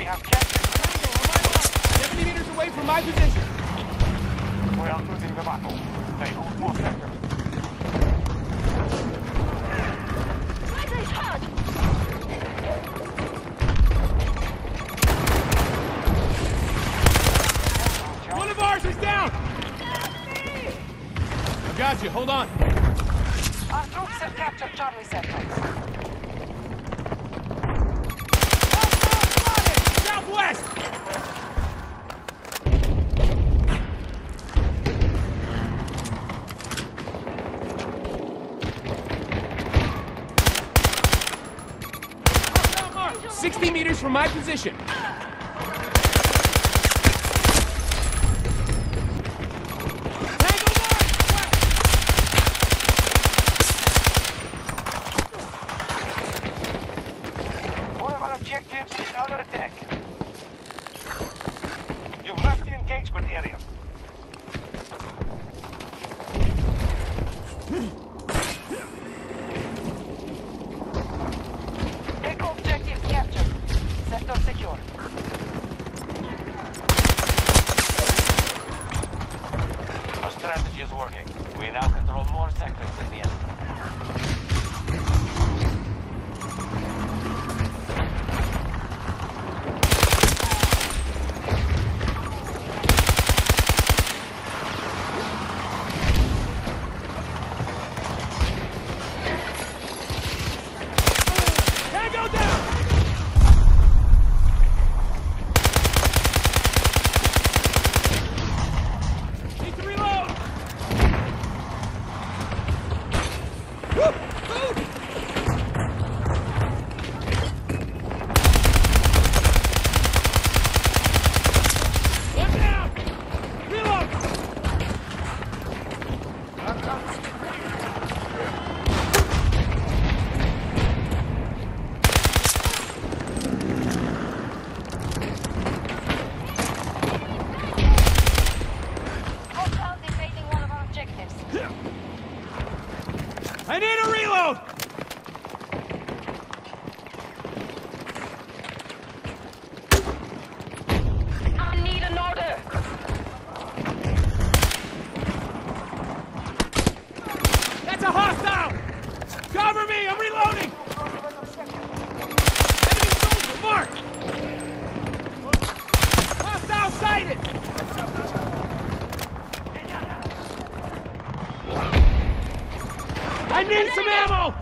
have captured 70 meters away from my position. We are losing the battle. They hold more sectors. One of ours is down! I got you, hold on. Our troops have captured Charlie sector. Southwest! Mark, 60 meters from my position. One of our objectives is under attack. You've left the engagement area. Take objective captured. Sector secure. Our strategy is working. We now control more sectors than the enemy. Tango down! Need to reload! Woo! Food! One down! Reload! Hostile defeating one of our objectives. I need a reload! I need an order. That's a hostile! Cover me! I'm reloading! Enemy soldier, mark! Hostile sighted! I need some ammo!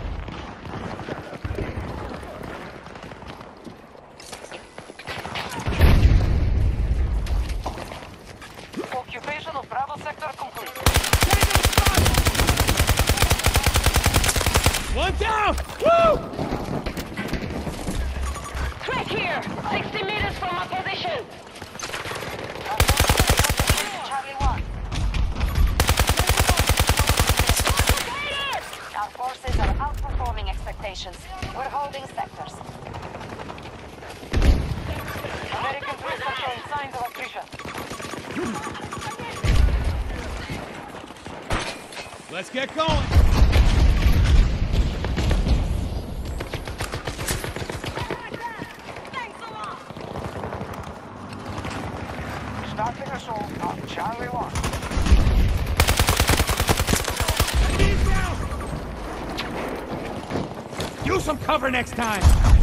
Occupation of Bravo sector complete. One down! Woo! Track here. 60 meters from our position. Charlie 1. Our forces are outperforming expectations. We're holding sectors. American troops are showing signs of attrition. Let's get going! Starting assault on Charlie 1. He's down! Use some cover next time!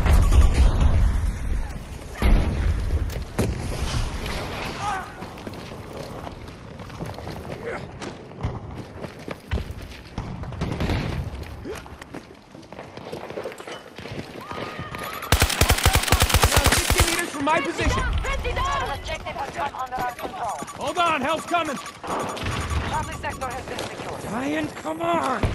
My position. Our objective has come under our control. Hold on, help's coming. Charlie sector has been secured. Ryan, come on.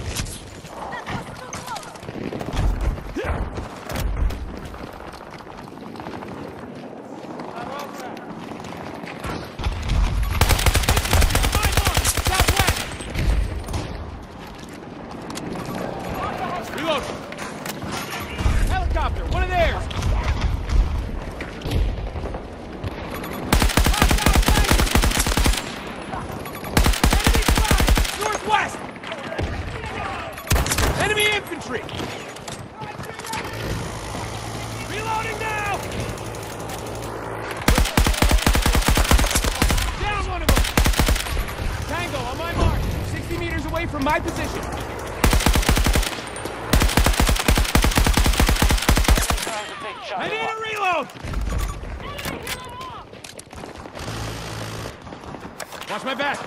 Reload. Helicopter, one of theirs. Northwest! from my position. Trying to take shot. I need a reload! Watch my back.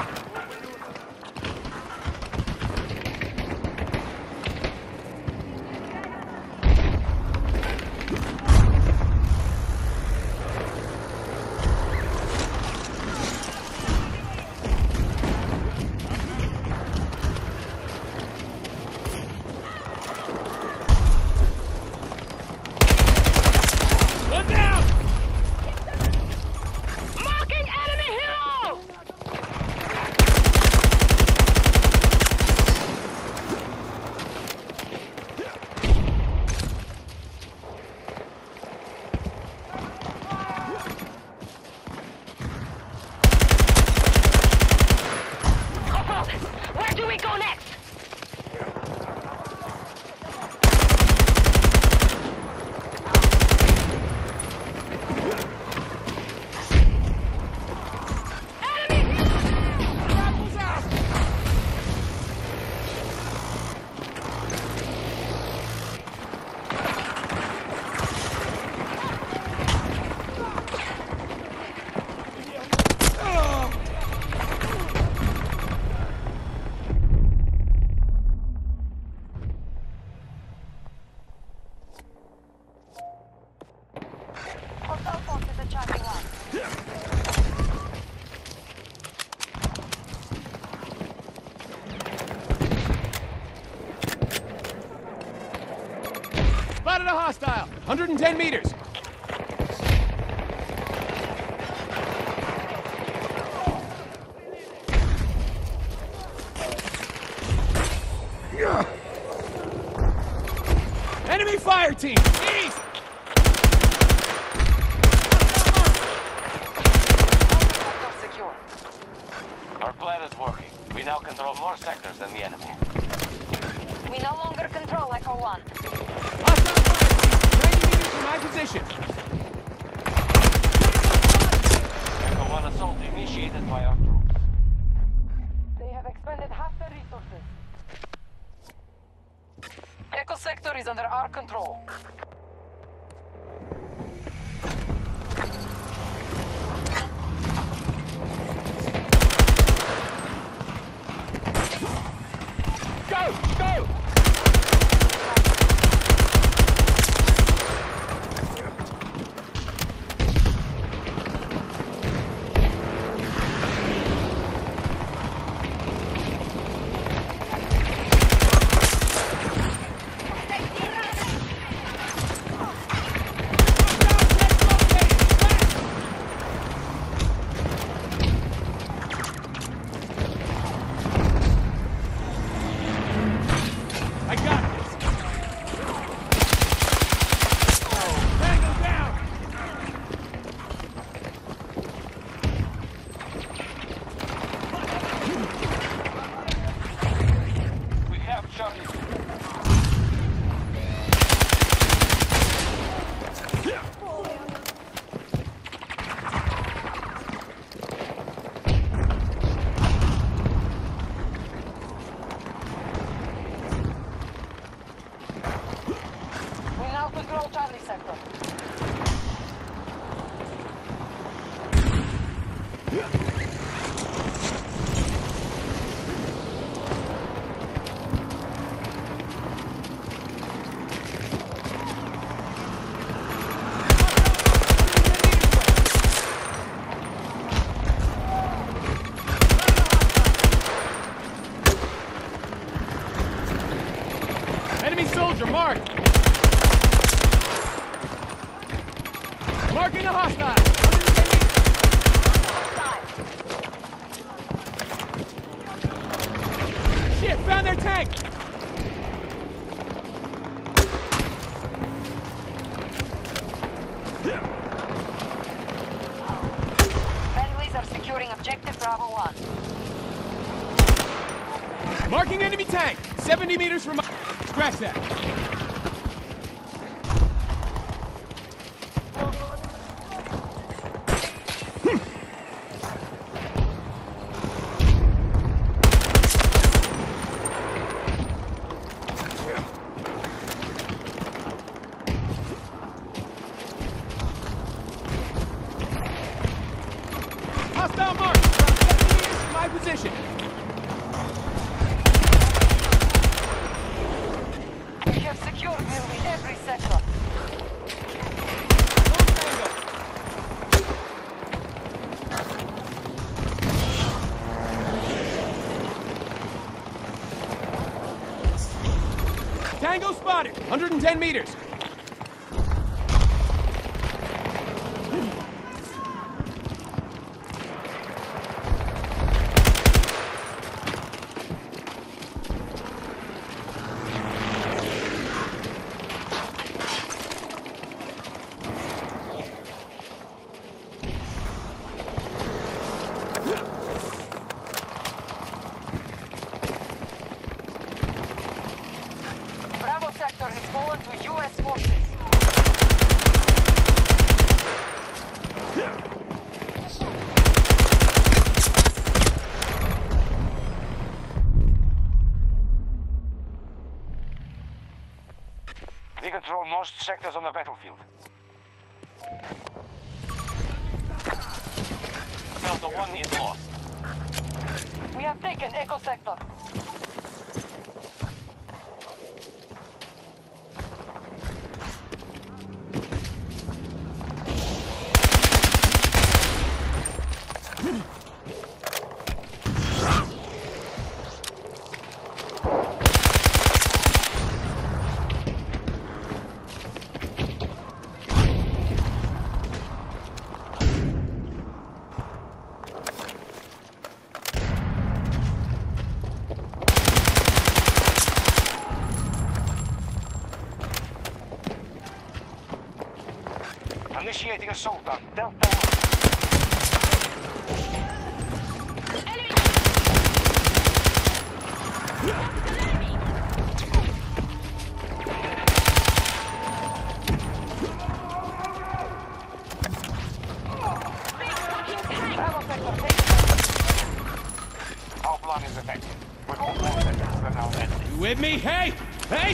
Look out! Marking enemy hero! Where do we go next? Rifles out! Hostile forces at Charlie 1. Spotted a hostile! 110 meters! Enemy fire team! East! Sector secure. Our plan is working. We now control more sectors than the enemy. We no longer control Echo 1. Hostile fire team! 90 meters from my position! Echo 1 assault initiated by our troops. They have expended half their resources. Echo sector is under our control. Go! Go! I got this! Tango down! We have Charlie. We now control Charlie sector. Enemy soldier marked! Marking a hostile! 110 meters. Shit, found their tank! Friendlies are securing objective Bravo 1. Marking enemy tank! 70 meters from my... Scratch that! Hostile mark! Around 70 meters from my position. We have secured nearly every sector. Tango spotted! 110 meters! Bravo sector has fallen to U.S. forces. We control most sectors on the battlefield. Delta 1 is lost. We have taken Echo sector. Initiating assault on Delta 1. Bravo sector taken. Our plan is effective. With all sectors are now empty. You with me? Hey! Hey!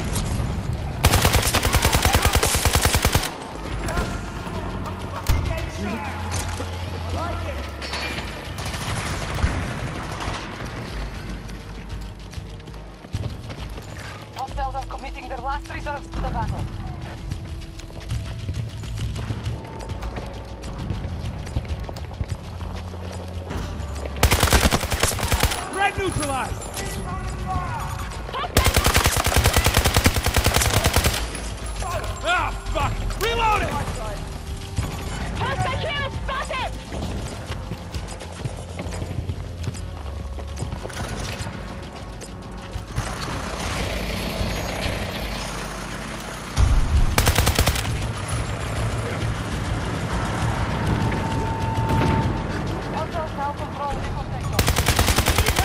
Hostiles are committing their last reserves to the battle. Threat neutralized! Ah, fuck! Reloading! Hostile kill spotted! Hostiles now control Echo sector.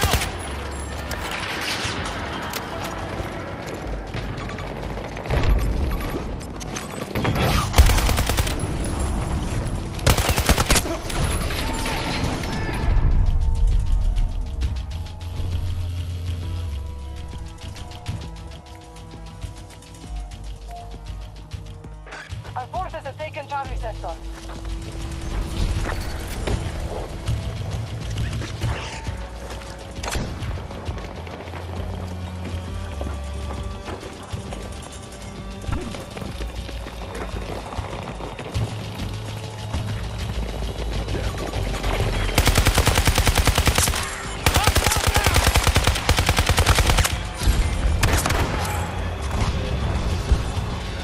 Our forces have taken Charlie sector.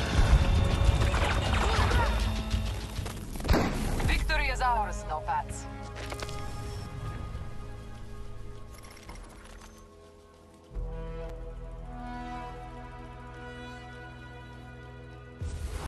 Victory is ours, no Pats.